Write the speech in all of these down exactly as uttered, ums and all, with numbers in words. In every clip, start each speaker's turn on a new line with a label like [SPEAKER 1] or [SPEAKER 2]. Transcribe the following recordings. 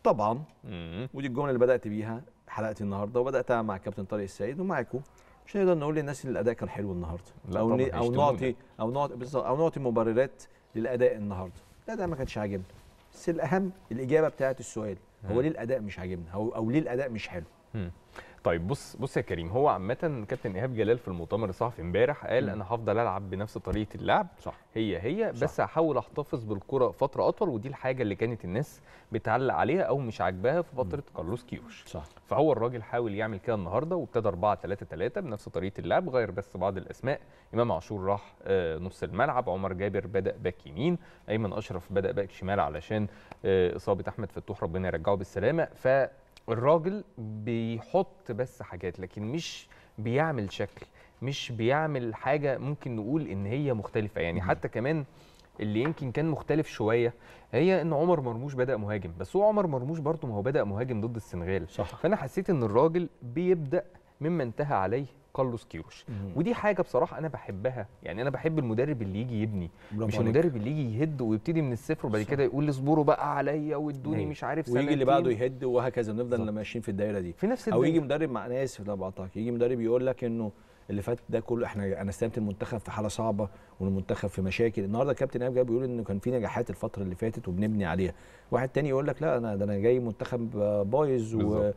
[SPEAKER 1] طبعا. مم. ودي الجمله اللي بدات بيها حلقتي النهارده، وبداتها مع كابتن طارق السيد ومعاكم. مش هنقدر نقول للناس ان الاداء كان حلو النهارده، او او نعطي او نعطي او نعطي مبررات للاداء النهارده. الاداء ما كانش عاجبنا، بس الاهم الاجابه بتاعت السؤال، هو ليه الاداء مش عاجبنا او او ليه الاداء مش حلو؟
[SPEAKER 2] مم. طيب بص بص يا كريم، هو عامة كابتن إيهاب جلال في المؤتمر الصحفي امبارح قال م. انا هفضل العب بنفس طريقة اللعب، صح. هي هي صح. بس هحاول احتفظ بالكرة فترة اطول، ودي الحاجة اللي كانت الناس بتعلق عليها او مش عاجباها في فترة م. كارلوس كيروش، صح. فهو الراجل حاول يعمل كده النهارده وابتدى أربعة ثلاثة ثلاثة بنفس طريقة اللعب، غير بس بعض الاسماء. امام عاشور راح آه نص الملعب، عمر جابر بدأ باك يمين، ايمن اشرف بدأ باك شمال علشان آه اصابة احمد فتوح ربنا يرجعه بالسلامة. ف الراجل بيحط بس حاجات، لكن مش بيعمل شكل، مش بيعمل حاجة ممكن نقول إن هي مختلفة. يعني حتى كمان اللي يمكن كان مختلف شوية هي إن عمر مرموش بدأ مهاجم، بس هو عمر مرموش برضه ما هو بدأ مهاجم ضد السنغال، صح. فأنا حسيت إن الراجل بيبدأ مما انتهى عليه كارلوس كيروش، ودي حاجه بصراحه انا بحبها. يعني انا بحب المدرب اللي يجي يبني، مش المدرب اللي يجي يهد ويبتدي من الصفر وبعد كده يقول اصبروا بقى عليا وادوني مش عارف سنتين
[SPEAKER 1] ويجي اللي بعده يهد وهكذا، نفضل ماشيين في الدايره دي
[SPEAKER 2] في نفس
[SPEAKER 1] او يجي مدرب مع ناس لا بعطاك، يجي مدرب يقول لك انه اللي فات ده كله احنا انا استلمت المنتخب في حاله صعبه والمنتخب في مشاكل. النهارده كابتن ايهاب جاي بيقول انه كان في نجاحات الفتره اللي فاتت وبنبني عليها، واحد تاني يقول لك لا انا ده انا جاي منتخب بايظ و...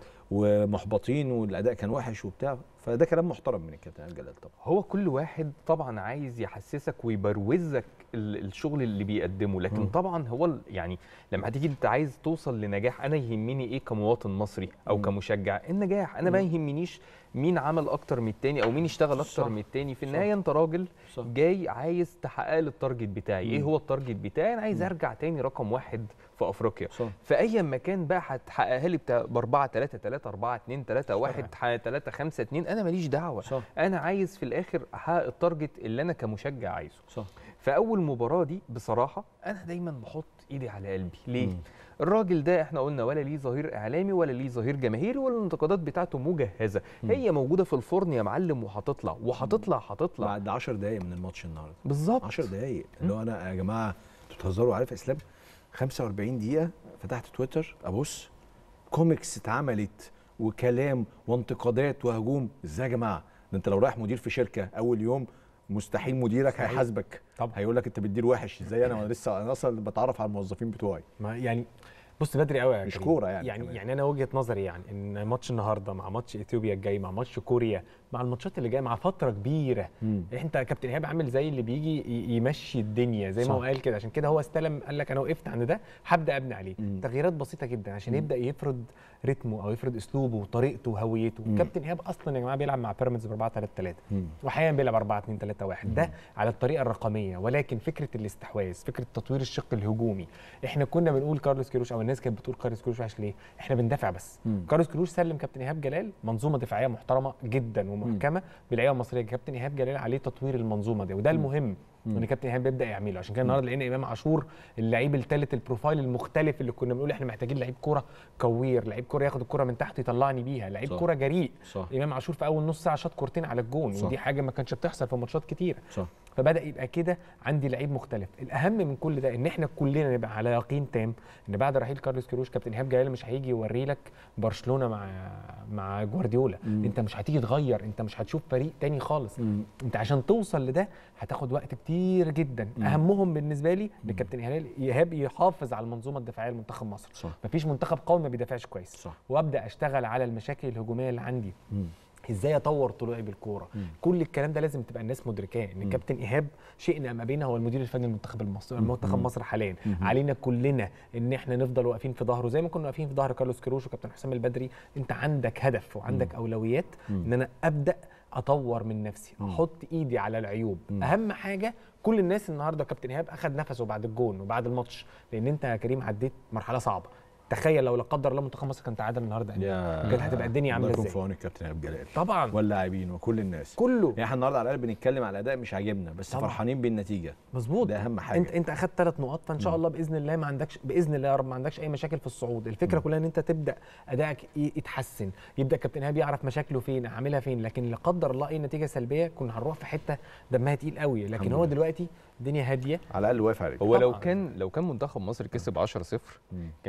[SPEAKER 1] ومحبطين والاداء كان وحش وبتاع. فده كلام محترم من الكابتن ايهاب جلال. طبعا هو
[SPEAKER 2] كل واحد طبعا عايز يحسسك ويبروزك الشغل اللي بيقدمه، لكن م. طبعا هو يعني لما هتيجي انت عايز توصل لنجاح، انا يهمني ايه كمواطن مصري او م. كمشجع؟ النجاح. انا م. ما يهمنيش مين عمل اكتر من التاني او مين اشتغل اكتر صح. من التاني. في النهايه انت راجل صح. جاي عايز تحقق لي التارجت بتاعي. م. ايه هو التارجت بتاعي؟ انا عايز م. ارجع تاني رقم واحد في افريقيا، فاي مكان بقى هتحققها لي ب أربعة ثلاثة ثلاثة أربعة اثنين ثلاثة واحد ثلاثة خمسة اثنين، انا ماليش دعوه صح. انا عايز في الاخر احقق التارجت اللي انا كمشجع عايزه صح. فاول مباراه دي بصراحه انا دايما بحط ايدي على قلبي. ليه؟ م. الراجل ده احنا قلنا ولا ليه ظهير اعلامي ولا ليه ظهير جماهيري ولا الانتقادات بتاعته مجهزه، م. هي موجوده في الفرن يا معلم وهتطلع وهتطلع هتطلع
[SPEAKER 1] بعد عشر دقائق من الماتش النهارده
[SPEAKER 2] بالظبط.
[SPEAKER 1] عشر دقائق اللي هو انا يا جماعه انتوا بتهزروا. عارف اسلام خمسة وأربعين دقيقه فتحت تويتر ابص كوميكس اتعملت وكلام وانتقادات وهجوم. ازاي يا جماعه؟ ده انت لو رايح مدير في شركه اول يوم مستحيل مديرك هيحاسبك، هيقول لك انت بتدير وحش. ازاي انا وانا لسه انا اصلا بتعرف على الموظفين بتوعي؟
[SPEAKER 3] ما يعني بص بدري قوي يا
[SPEAKER 1] مش كوره يعني
[SPEAKER 3] يعني
[SPEAKER 1] كمان.
[SPEAKER 3] يعني انا وجهه نظري يعني ان ماتش النهارده مع ماتش اثيوبيا الجاي مع ماتش كوريا مع الماتشات اللي جايه مع فتره كبيره، مم. انت كابتن ايهاب عامل زي اللي بيجي يمشي الدنيا زي صح. ما هو قال كده، عشان كده هو استلم قال لك انا وقفت عند ده هبدا ابني عليه مم. تغييرات بسيطه جدا عشان مم. يبدا يفرض رتمه او يفرض اسلوبه وطريقته وهويته. كابتن ايهاب اصلا يا جماعه بيلعب مع بيراميدز ب أربعة ثلاثة ثلاثة واحيانا بيلعب أربعة اثنين ثلاثة واحد، ده على الطريقه الرقميه، ولكن فكره الاستحواذ، فكره تطوير الشق الهجومي. احنا كنا بنقول كارلوس كيروش او الناس كانت بتقول كارلوس كيروش وحش ليه؟ احنا بندافع بس. مم. كارلوس كيروش سلم كابتن ايهاب جلال منظومه دفاعيه محترمه جدا ومحكمه باللعيبه المصريه. كابتن ايهاب جلال عليه تطوير المنظومه دي، وده المهم ان كابتن ايهاب بيبدا يعمله. عشان كده النهارده لقينا امام عاشور اللعيب الثالث البروفايل المختلف اللي كنا بنقول احنا محتاجين لعيب كوره كوير، لعيب كوره ياخد الكوره من تحت يطلعني بيها، لعيب كوره جريء. صح. امام عاشور في اول نص ساعه شاط كورتين على الجون، صح. ودي حاجه ما كانتش بتحصل في ماتشات كتيره. صح. فبدا يبقى كده عندي لعيب مختلف. الاهم من كل ده ان احنا كلنا نبقى على يقين تام ان بعد رحيل كارلوس كيروش كابتن ايهاب جلال مش هيجي يوري لك برشلونه مع مع جوارديولا. مم. انت مش هتيجي تغير، انت مش هتشوف فريق تاني خالص. مم. انت عشان توصل لده هتاخد وقت كتير جدا. مم. اهمهم بالنسبه لي ان كابتن ايهاب يحافظ على المنظومه الدفاعيه لمنتخب مصر. صح. مفيش منتخب قوي ما بيدافعش كويس. صح. وابدا اشتغل على المشاكل الهجوميه اللي عندي. مم. ازاي اطور طلوعي بالكوره. كل الكلام ده لازم تبقى الناس مدركاه ان كابتن ايهاب شئنا ام ابينا هو المدير الفني للمنتخب المصري، منتخب مصر حاليا. مم. علينا كلنا ان احنا نفضل واقفين في ظهره زي ما كنا واقفين في ظهر كارلوس كيروش وكابتن حسام البدري. انت عندك هدف وعندك مم. اولويات. مم. ان انا ابدا اطور من نفسي، احط ايدي على العيوب. مم. اهم حاجه كل الناس النهارده كابتن ايهاب اخذ نفسه بعد الجون وبعد الماتش، لان انت يا كريم عديت مرحله صعبه. تخيل لو لا قدر الله منتخب مصر كان تعادل النهارده كانت هتبقى الدنيا عامله ازاي؟
[SPEAKER 1] الله يكون في عون الكابتن ايهاب جلال
[SPEAKER 3] طبعا
[SPEAKER 1] واللاعبين وكل الناس
[SPEAKER 3] كله.
[SPEAKER 1] يعني احنا النهارده على الاقل بنتكلم على الاداء مش عاجبنا بس طبعا. فرحانين بالنتيجه
[SPEAKER 3] مظبوط،
[SPEAKER 1] ده اهم حاجه.
[SPEAKER 3] انت انت اخدت ثلاث نقاط فان شاء الله باذن الله ما عندكش باذن الله يا رب ما عندكش اي مشاكل في الصعود. الفكره م. كلها ان انت تبدا ادائك يتحسن، يبدا كابتن ايهاب يعرف مشاكله فين عاملها فين، لكن لا قدر الله اي نتيجه سلبيه كنا هنروح في حته دمها تقيل قوي. لكن هو دلوقتي الدنيا هاديه
[SPEAKER 1] على الاقل واقف عليك.
[SPEAKER 2] هو طبعا. لو كان لو كان منتخب مصر كسب عشرة صفر كان في ناس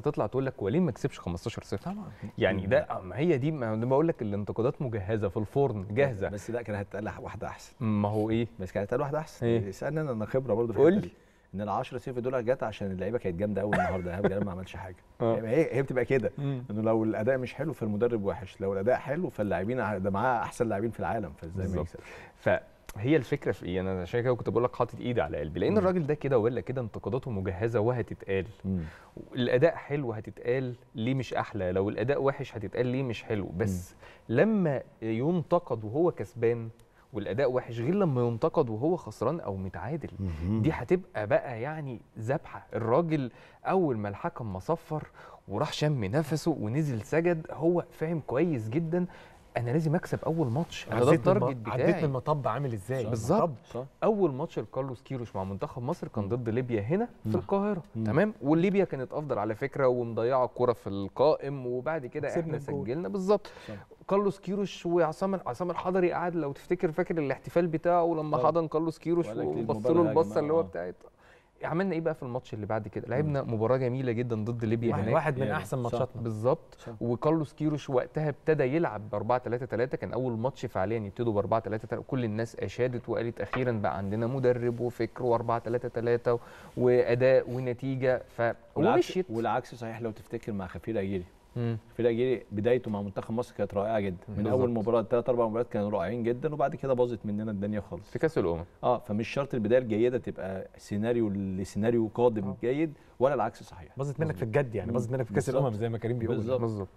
[SPEAKER 2] هتطلع تقول لك هو ليه ما كسبش خمستاشر صفر؟
[SPEAKER 1] طبعا
[SPEAKER 2] يعني ده ما هي دي، ما بقول لك الانتقادات مجهزه في الفرن جاهزه.
[SPEAKER 1] بس لا كان هتقال واحده احسن.
[SPEAKER 2] ما هو ايه؟
[SPEAKER 1] بس كانت هتقال واحده احسن.
[SPEAKER 2] إيه؟
[SPEAKER 1] اسالني انا، انا خبره برضه في الحته دي، ان ال عشرة صفر دول جت عشان اللعيبه كانت جامده قوي النهارده. ايهاب جلال ما عملش حاجه. هي هي بتبقى كده، انه لو الاداء مش حلو فالمدرب وحش، لو الاداء حلو فاللاعبين ده معاه احسن لاعبين في العالم، فازاي ما يكسب؟
[SPEAKER 2] فهي الفكره في ايه؟ انا عشان كده كنت بقول لك حاطط ايدي على قلبي، لان الراجل ده كده ولا كده انتقاداته مجهزه وهتتقال. مم. الاداء حلو هتتقال ليه مش احلى، لو الاداء وحش هتتقال ليه مش حلو. بس مم. لما ينتقد وهو كسبان والاداء وحش غير لما ينتقد وهو خسران او متعادل، دي هتبقى بقى يعني ذبحه. الراجل اول ما الحكم ما صفر وراح شم نفسه ونزل سجد، هو فاهم كويس جدا انا لازم اكسب اول ماتش، انا ده التارجت بتاعي.
[SPEAKER 3] عديت من المطب عامل ازاي
[SPEAKER 2] بالظبط. اول ماتش لكارلوس كيروش مع منتخب مصر كان ضد ليبيا هنا في القاهره، تمام، والليبيا كانت افضل على فكره ومضيعه الكره في القائم، وبعد كده احنا سجلنا. بالظبط. كارلوس كيروش وعصام عصام الحضري قعد، لو تفتكر فاكر الاحتفال بتاعه لما حضن كارلوس كيروش وبص له البصه اللي هو بتاعت. عملنا ايه بقى في الماتش اللي بعد كده؟ لعبنا مباراه جميله جدا ضد ليبيا
[SPEAKER 3] هناك، واحد من احسن ماتشاتنا
[SPEAKER 2] بالظبط. وكارلوس كيروش وقتها ابتدى يلعب ب أربعة ثلاثة ثلاثة، كان اول ماتش فعليا يبتدوا ب أربعة ثلاثة ثلاثة، كل الناس اشادت وقالت اخيرا بقى عندنا مدرب وفكر و4 3 3 واداء ونتيجه،
[SPEAKER 1] فمشيت. والعكس صحيح لو تفتكر مع خفير اجيري. خفير اجيري بدايته مع منتخب مصر كانت رائعه جدا، من بالزبط. اول مباراه ثلاث اربع مباريات كانوا رائعين جدا، وبعد كده باظت مننا الدنيا خالص
[SPEAKER 2] في كاس الامم.
[SPEAKER 1] اه فمش شرط البدايه الجيده تبقى سيناريو لسيناريو قادم آه. جيد، ولا العكس صحيح.
[SPEAKER 3] باظت منك في الجد يعني، باظت منك في كاس الامم زي ما كريم بيقول.
[SPEAKER 2] بالظبط.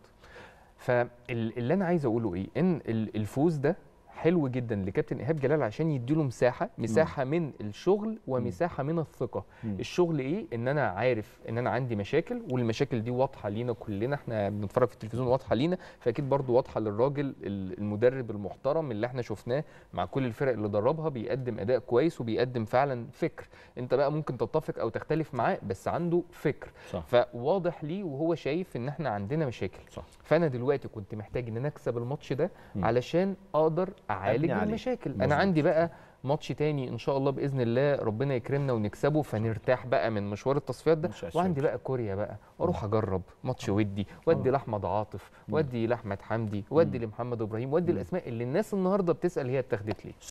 [SPEAKER 2] فاللي انا عايز اقوله ايه؟ ان الفوز ده حلو جدا لكابتن ايهاب جلال عشان يديله مساحه مساحه مم. من الشغل ومساحه مم. من الثقه. مم. الشغل ايه؟ ان انا عارف ان انا عندي مشاكل، والمشاكل دي واضحه لينا كلنا، احنا بنتفرج في التلفزيون واضحه لينا، فاكيد برضو واضحه للراجل المدرب المحترم اللي احنا شفناه مع كل الفرق اللي دربها، بيقدم اداء كويس وبيقدم فعلا فكر. انت بقى ممكن تتفق او تختلف معاه، بس عنده فكر. صح. فواضح ليه وهو شايف ان احنا عندنا مشاكل. صح. فانا دلوقتي كنت محتاج ان انا اكسب الماتش ده مم. علشان اقدر اعالج المشاكل. انا عندي بقى ماتش تاني ان شاء الله باذن الله، ربنا يكرمنا ونكسبه فنرتاح بقى من مشوار التصفيات ده، وعندي بقى كوريا بقى واروح اجرب ماتش ودي، وادي لاحمد عاطف، وادي لاحمد حمدي، وادي لمحمد ابراهيم، وادي الاسماء اللي الناس النهارده بتسال هي اتاخدت ليه.